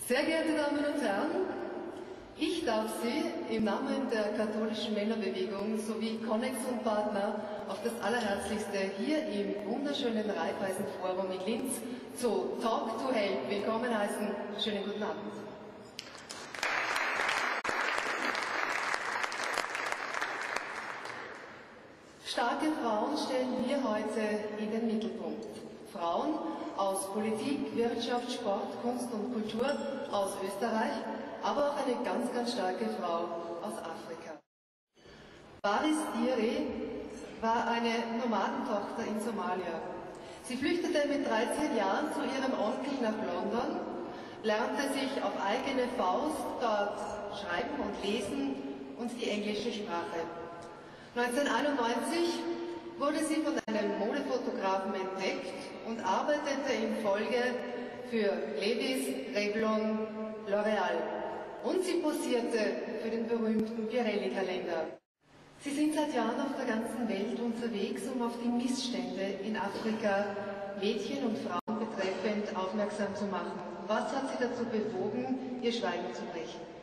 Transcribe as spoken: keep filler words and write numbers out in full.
Sehr geehrte Damen und Herren, ich darf Sie im Namen der katholischen Männerbewegung sowie Connex und Partner auf das Allerherzlichste hier im wunderschönen Raiffeisenforum in Linz zu Talk to Help willkommen heißen. Schönen guten Abend. Starke Frauen stellen wir heute in den Mittelpunkt. Frauen aus Politik, Wirtschaft, Sport, Kunst und Kultur aus Österreich, aber auch eine ganz, ganz starke Frau aus Afrika. Baris Dieri war eine Nomadentochter in Somalia. Sie flüchtete mit dreizehn Jahren zu ihrem Onkel nach London, lernte sich auf eigene Faust dort schreiben und lesen und die englische Sprache. neunzehnhunderteinundneunzig wurde sie von einem Modefotografen entdeckt und arbeitete in Folge für Levi's, Revlon, L'Oreal. Und sie posierte für den berühmten Pirelli-Kalender. Sie sind seit Jahren auf der ganzen Welt unterwegs, um auf die Missstände in Afrika, Mädchen und Frauen betreffend, aufmerksam zu machen. Was hat sie dazu bewogen, ihr Schweigen zu brechen?